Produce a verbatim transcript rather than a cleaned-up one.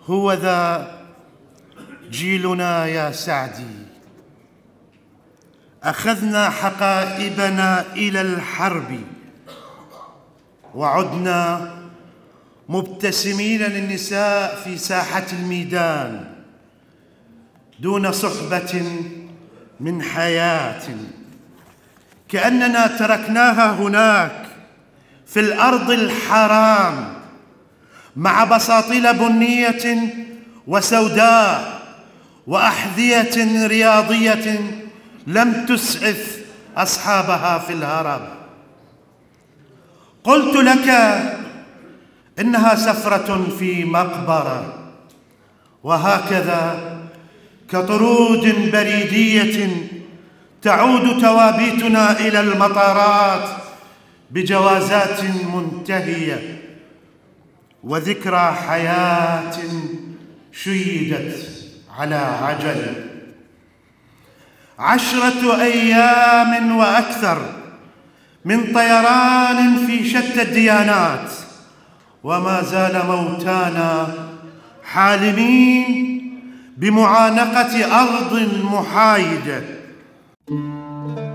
هو ذا جيلنا يا سعدي، أخذنا حقائبنا إلى الحرب وعدنا مبتسمين للنساء في ساحة الميدان دون صحبة من حياة، كأننا تركناها هناك في الأرض الحرام مع بساطيل بنية وسوداء وأحذية رياضية لم تسعف أصحابها في الهرب. قلت لك إنها سفرة في مقبرة، وهكذا كطرود بريدية تعود توابيتنا إلى المطارات بجوازات منتهية وذكرى حياة شيدت على عجل. عشرة أيام وأكثر من طيران في شتى الديانات، وما زال موتانا حالمين بمعانقة أرض محايدة.